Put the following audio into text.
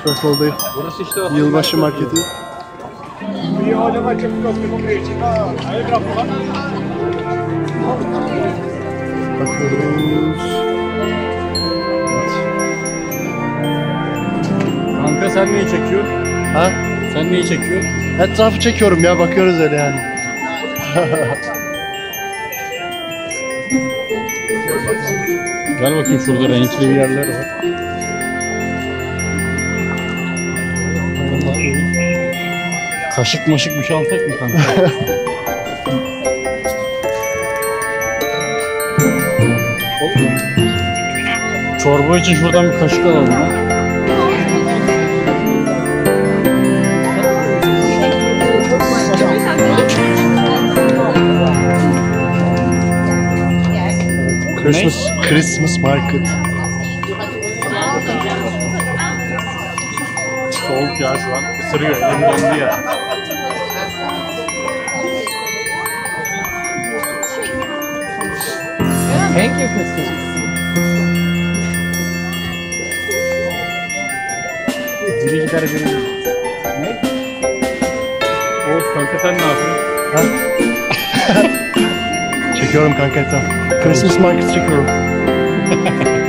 Krakow'dayım. Burası işte Yılbaşı marketi. Bakıyoruz. Evet. Kanka sen neyi çekiyorsun? Ha? Sen neyi çekiyorsun? Etrafı çekiyorum ya, bakıyoruz öyle yani. Gel bakayım, şurada renkli bir yerler var. Kaşık maşık bir şey alsak mı kanka? Çorba için şuradan bir kaşık alalım ha. Christmas market. Soğuk ya şu an. Isırıyor. Elim dondu ya. Thank you, Christmas. Biri gider biri gider. Ne? Oğuz kanka sen ne yapıyorsun? Ha? Çekiyorum kanka etrafı. Christmas market çekiyorum.